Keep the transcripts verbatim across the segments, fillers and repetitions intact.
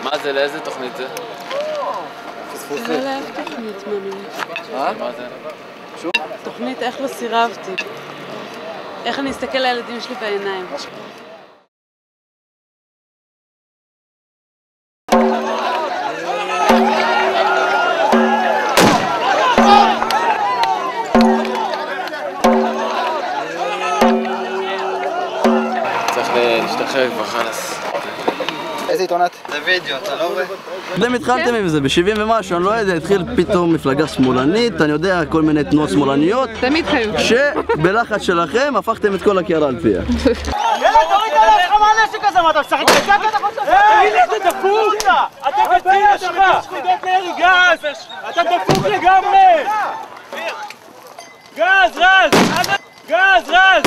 מה זה? לאיזה תוכנית זה? פספוסי. לא לאיזה תוכנית, מאמין. אה? מה זה? שוב? תוכנית איך לא סירבתי. איך אני אסתכל לילדים שלי בעיניים. צריך להשתחרר כבר חלס. איזה עיתונת? זה וידאו, אתה לא רואה? אתם התחלתם עם זה, ב-שבעים ומשהו, אני לא יודע, התחיל פתאום מפלגה שמאלנית, אני יודע, כל מיני תנועות שמאלניות. תמיד חיוב. שבלחץ שלכם הפכתם את כל הקערה על פיה. ילד, תוריד עליך, לך מה הנשק הזה? מה אתה משחק בצד? אתה חושב? תגיד לי, אתה דפוק! אתה קצין שלך! שחידות לירי גז! אתה דפוק לגמרי! גז, רז! גז, רז!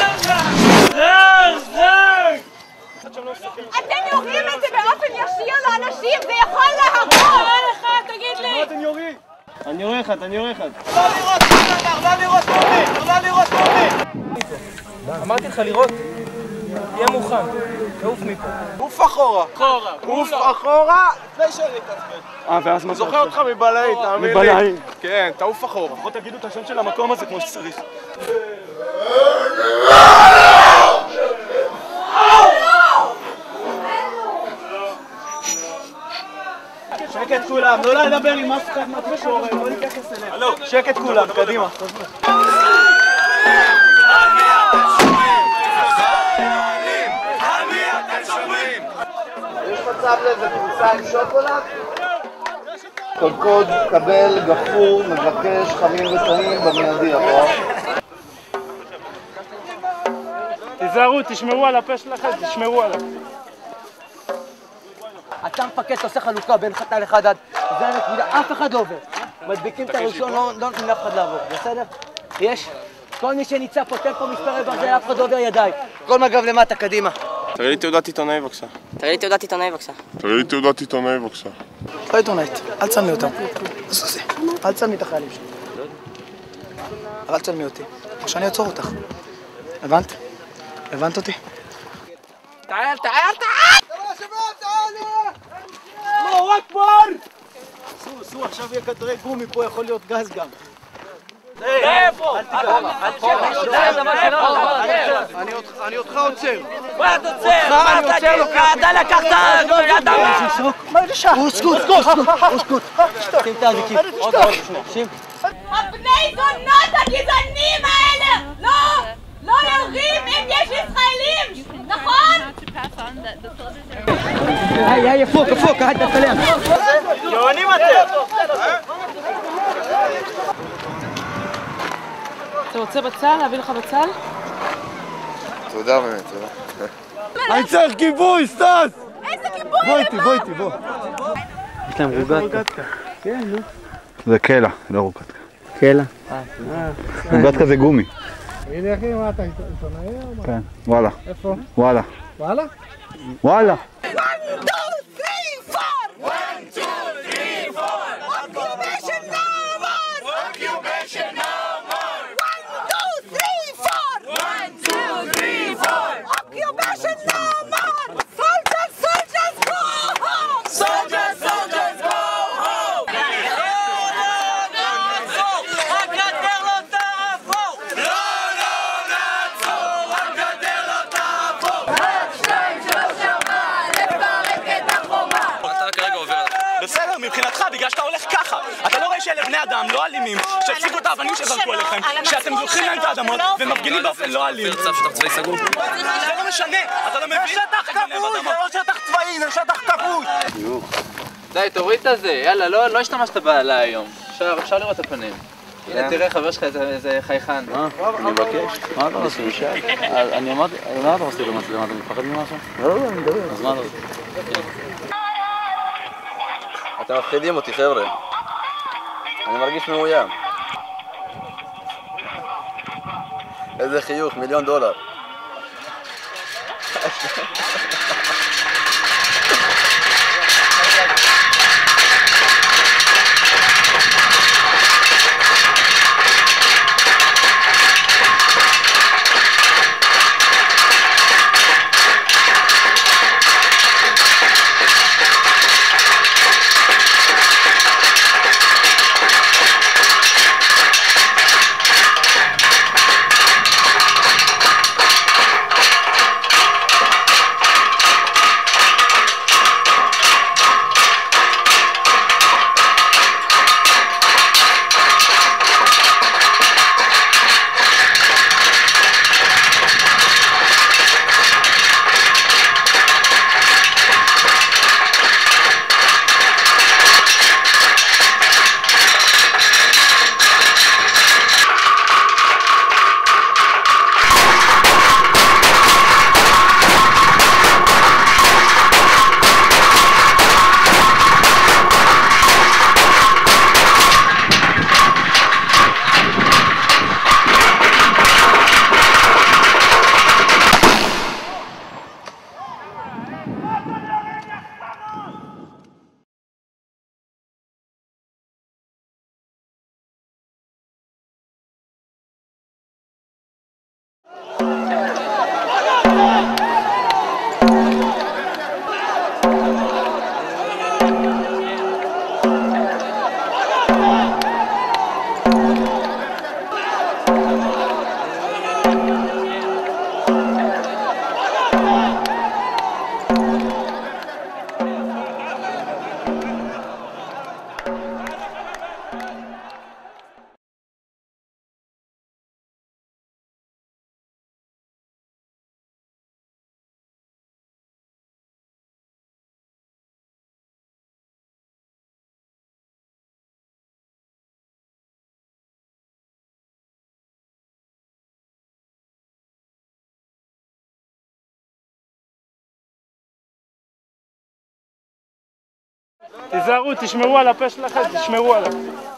רז, רז! אתם יורים את זה באופן ישיר לאנשים, זה יכול להרוג! מה לך? תגיד לי! אתם יורים? אני יורה אחד, אני יורה אחד. לא לראות מוטי! לא לראות מוטי! לא לראות מוטי! אמרתי לך לראות? תהיה מוכן, תעוף מפה. עוף אחורה. אחורה. עוף אחורה, לפני שאני אתעצבן. אה, ואז מה זה? זוכר אותך מבלעי, תאמין לי. מבלעי. כן, תעוף אחורה. לפחות תגידו את השם של המקום הזה כמו שצריך. שקט כולם, לא לדבר עם אף אחד מהתקשורת, לא להתייחס אליהם. שקט כולם, קדימה. יש מצב לזה קבוצה עם שוקולד? קודקוד, קבל, גפור, מבקש, חמים וטעים במיידי, אחר. תיזהרו, תשמרו על הפה שלכם, תשמרו עליו. אתה מפקד, אתה עושה חלוקה בין חתל אחד עד זה הנקודה, אף אחד לא עובר. מדביקים את הראשון, לא נותנים לאף אחד לעבור, בסדר? יש? כל מי שניצה פה, תן פה מספרי ברזל, אף אחד לא עובר ידיים. כל מגב למטה, קדימה. תראי לי תעודת עיתונאי בבקשה. תראי לי תעודת עיתונאי בבקשה. תראי לי תעודת עיתונאי בבקשה. לא עיתונאית, אל תצלמי אותם. אל תצלמי את החיילים שלי. אל תצלמי אותי, או שאני אעצור אותך. הבנת? הבנת אותי? תעל, תעל, תעל! לא, אכבר! סו, סו, עכשיו יהיה כדורי גומי פה, יכול להיות גז גם. איפה? אני אותך עוצר. מה אתה עוצר? מה אתה תגיד? אתה לקחת יד אמה! מה זה שעה? אוסקוט, אוסקוט, אוסקוט. שים את האזיקים. עוד עוד, שים. הבני זונות הגזענים האלה! לא! לא יורים אם יש ישראלים! נכון? היי, היי, פוק, פוק, אל תתקלם. יוענים אתם! אתה רוצה בצל? להביא לך בצל? תודה באמת, תודה. אני צריך גיבוי, סטס! איזה גיבוי? בוא איתי, בוא איתי, בוא. יש להם רוגטקה. כן, נו. זה קלע, לא רוגטקה. קלע. רוגטקה זה גומי. הנה אחי, מה אתה עיתונאי או מה? כן, וואלה. איפה? וואלה. וואלה? וואלה. בסדר, מבחינתך, בגלל שאתה הולך ככה. אתה לא רואה שאלה בני אדם לא אלימים, שהפסיקו את האבנים שזרקו עליכם, שאתם זוכרים להם את האדמות ומפגינים באופן לא אלים. צו שטח צבאי סגור. זה לא משנה, אתה לא מבין? זה שטח כבוש, זה לא שטח צבאי, זה שטח כבוש. די, תוריד את זה, יאללה, לא השתמשת בעלה היום. אפשר לראות את הפנים. הנה, תראה, חבר שלך איזה חייכן. מה? אני מבקש. מה אתה עושה? אני אמרתי, מה אתה עושה במצלמה? אתה מפחד ממשהו? לא, לא, אני מדבר. אז מה אתה עושה? אתם מפחידים אותי, חבר'ה. אני מרגיש מאוים. איזה חיוך, מיליון דולר. תיזהרו, תשמרו על הפה שלכם, תשמרו עליו.